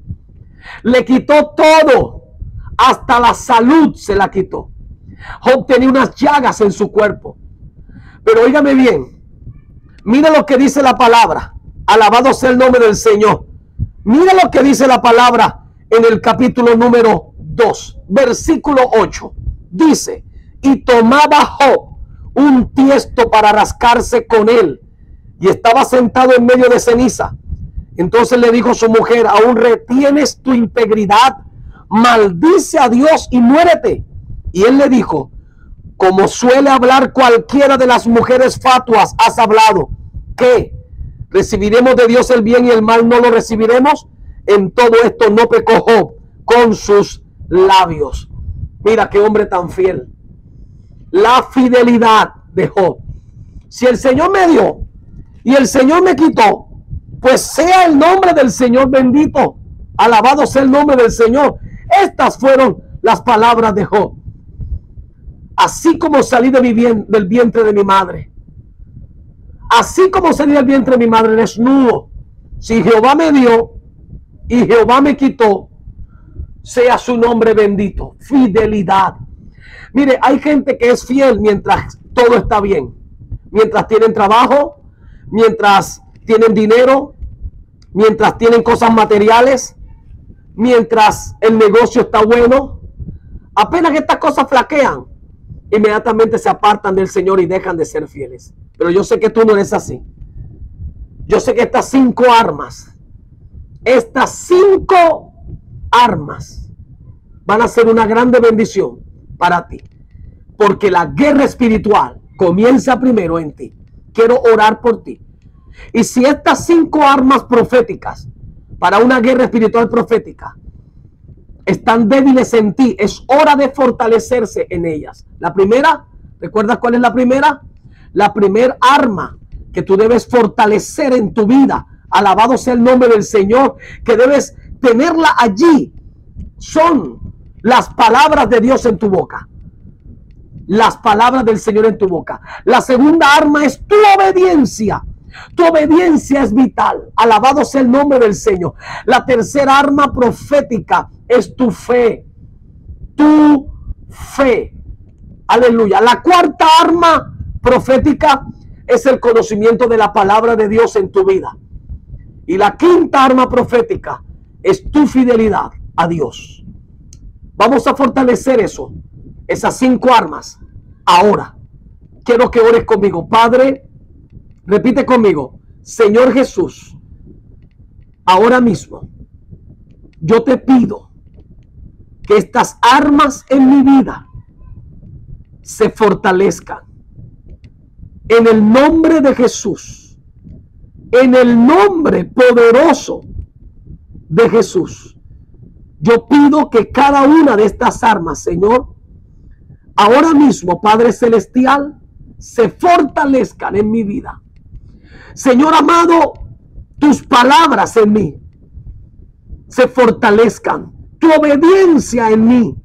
Le quitó todo. Hasta la salud se la quitó. Job tenía unas llagas en su cuerpo. Pero óigame bien. Mira lo que dice la palabra. Alabado sea el nombre del Señor. Mira lo que dice la palabra en el capítulo número dos, versículo ocho. Dice, y tomaba Job un tiesto para rascarse con él, y estaba sentado en medio de ceniza. Entonces le dijo su mujer, aún retienes tu integridad, maldice a Dios y muérete. Y él le dijo, como suele hablar cualquiera de las mujeres fatuas, has hablado. ¿Qué? ¿Recibiremos de Dios el bien y el mal no lo recibiremos? En todo esto no pecó Job con sus labios. Mira qué hombre tan fiel. La fidelidad de Job. Si el Señor me dio y el Señor me quitó, pues sea el nombre del Señor bendito. Alabado sea el nombre del Señor. Estas fueron las palabras de Job. Así como salí de mi bien, del vientre de mi madre, así como salí del vientre de mi madre desnudo, si Jehová me dio y Jehová me quitó, sea su nombre bendito. Fidelidad. Mire, hay gente que es fiel mientras todo está bien, mientras tienen trabajo, mientras tienen dinero, mientras tienen cosas materiales, mientras el negocio está bueno. Apenas que estas cosas flaquean, inmediatamente se apartan del Señor y dejan de ser fieles. Pero yo sé que tú no eres así. Yo sé que estas cinco armas, estas cinco armas van a ser una grande bendición para ti, porque la guerra espiritual comienza primero en ti. Quiero orar por ti. Y si estas cinco armas proféticas para una guerra espiritual profética están débiles en ti. Es hora de fortalecerse en ellas. La primera, ¿recuerdas cuál es la primera? La primer arma que tú debes fortalecer en tu vida, alabado sea el nombre del Señor, que debes tenerla allí, son las palabras de Dios en tu boca. Las palabras del Señor en tu boca. La segunda arma es tu obediencia. Tu obediencia es vital. Alabado sea el nombre del Señor. La tercera arma profética es tu fe. Tu fe. Aleluya. La cuarta arma profética es el conocimiento de la palabra de Dios en tu vida. Y la quinta arma profética es tu fidelidad a Dios. Vamos a fortalecer eso. Esas cinco armas. Ahora, quiero que ores conmigo. Padre, repite conmigo. Señor Jesús, ahora mismo, yo te pido que estas armas en mi vida se fortalezcan. En el nombre de Jesús. En el nombre poderoso de Jesús. Yo pido que cada una de estas armas, Señor, ahora mismo, Padre Celestial, se fortalezcan en mi vida. Señor amado, tus palabras en mí se fortalezcan. Tu obediencia en mí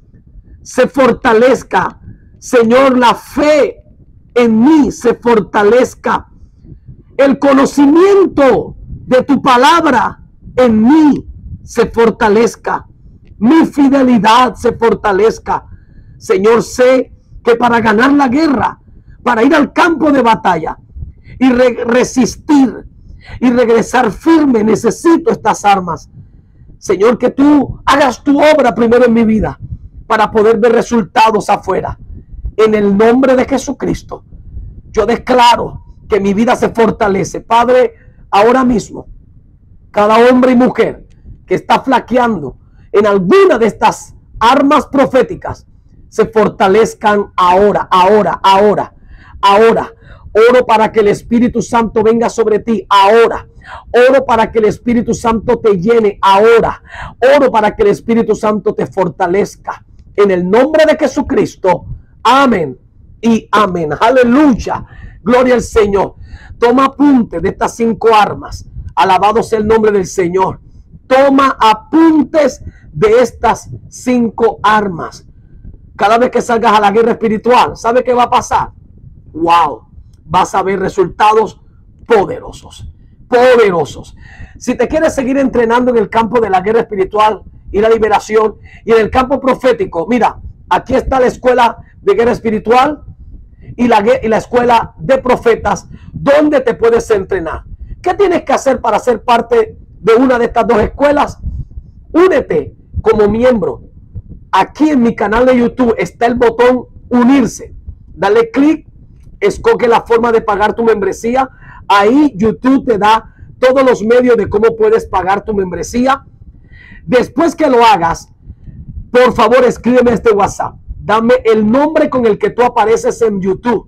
se fortalezca. Señor, la fe en mí se fortalezca. El conocimiento de tu palabra en mí se fortalezca. Mi fidelidad se fortalezca. Señor, sé que para ganar la guerra, para ir al campo de batalla y re resistir y regresar firme, necesito estas armas. Señor, que tú hagas tu obra primero en mi vida para poder ver resultados afuera. En el nombre de Jesucristo, yo declaro que mi vida se fortalece. Padre, ahora mismo, cada hombre y mujer que está flaqueando en alguna de estas armas proféticas, se fortalezcan ahora, ahora, ahora, ahora. Oro para que el Espíritu Santo venga sobre ti ahora. Oro para que el Espíritu Santo te llene ahora. Oro para que el Espíritu Santo te fortalezca. En el nombre de Jesucristo. Amén y amén. Aleluya. Gloria al Señor. Toma apunte de estas cinco armas. Alabado sea el nombre del Señor. Toma apuntes de estas cinco armas. Cada vez que salgas a la guerra espiritual, ¿sabe qué va a pasar? ¡Wow! Vas a ver resultados poderosos. Poderosos. Si te quieres seguir entrenando en el campo de la guerra espiritual y la liberación y en el campo profético, mira, aquí está la escuela de guerra espiritual y la, y la escuela de profetas, donde te puedes entrenar. ¿Qué tienes que hacer para ser parte de una de estas dos escuelas? Únete como miembro. Aquí en mi canal de YouTube está el botón unirse. Dale clic, escoge la forma de pagar tu membresía. Ahí YouTube te da todos los medios de cómo puedes pagar tu membresía. Después que lo hagas, por favor escríbeme este WhatsApp. Dame el nombre con el que tú apareces en YouTube.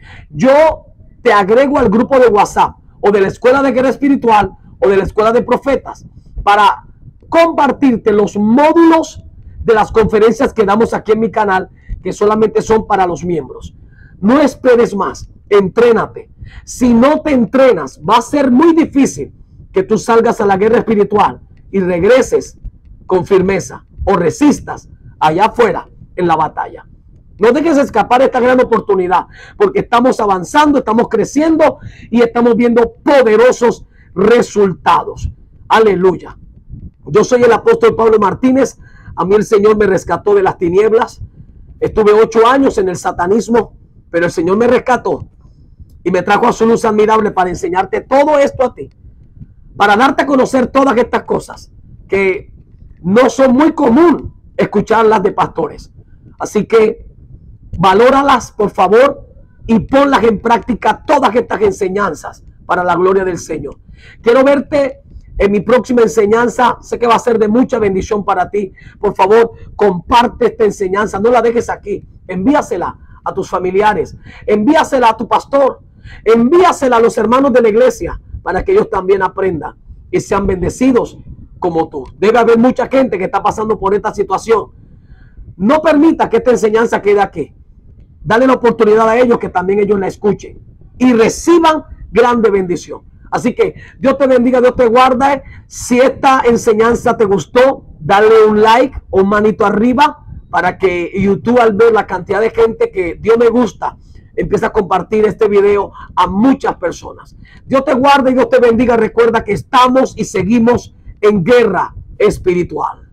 Yo te agrego al grupo de WhatsApp o de la Escuela de Guerra Espiritual o de la Escuela de Profetas para compartirte los módulos de las conferencias que damos aquí en mi canal, que solamente son para los miembros. No esperes más, entrénate. Si no te entrenas, va a ser muy difícil que tú salgas a la guerra espiritual y regreses con firmeza o resistas allá afuera en la batalla. No dejes escapar esta gran oportunidad, porque estamos avanzando, estamos creciendo y estamos viendo poderosos resultados. Aleluya. Yo soy el apóstol Pablo Martínez. A mí el Señor me rescató de las tinieblas. Estuve ocho años en el satanismo, pero el Señor me rescató y me trajo a su luz admirable para enseñarte todo esto a ti, para darte a conocer todas estas cosas que no son muy común escucharlas de pastores. Así que valóralas, por favor, y ponlas en práctica todas estas enseñanzas para la gloria del Señor. Quiero verte en mi próxima enseñanza. Sé que va a ser de mucha bendición para ti. Por favor, comparte esta enseñanza. No la dejes aquí. Envíasela a tus familiares. Envíasela a tu pastor. Envíasela a los hermanos de la iglesia para que ellos también aprendan y sean bendecidos como tú. Debe haber mucha gente que está pasando por esta situación. No permita que esta enseñanza quede aquí. Dale la oportunidad a ellos que también ellos la escuchen y reciban grande bendición. Así que Dios te bendiga, Dios te guarde. Si esta enseñanza te gustó, dale un like o un manito arriba para que YouTube, al ver la cantidad de gente que Dios me gusta, empieza a compartir este video a muchas personas. Dios te guarde y Dios te bendiga. Recuerda que estamos y seguimos en guerra espiritual.